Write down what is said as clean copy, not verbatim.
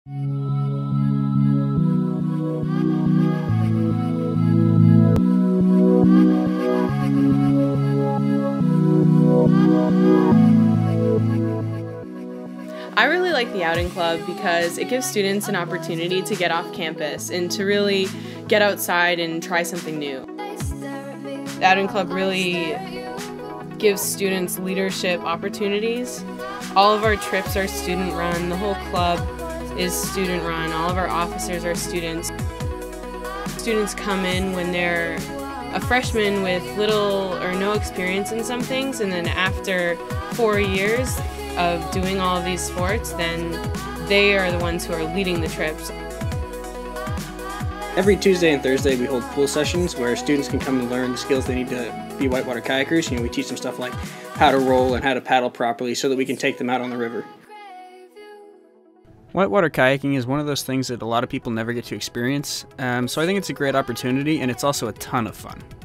I really like the outing club because it gives students an opportunity to get off campus and to really get outside and try something new. The outing club really gives students leadership opportunities. All of our trips are student run, the whole club is student run, all of our officers are students. Students come in when they're a freshman with little or no experience in some things, and then after 4 years of doing all of these sports, then they are the ones who are leading the trips. Every Tuesday and Thursday we hold pool sessions where students can come and learn the skills they need to be whitewater kayakers. We teach them stuff like how to roll and how to paddle properly so that we can take them out on the river. Whitewater kayaking is one of those things that a lot of people never get to experience, so I think it's a great opportunity, and it's also a ton of fun.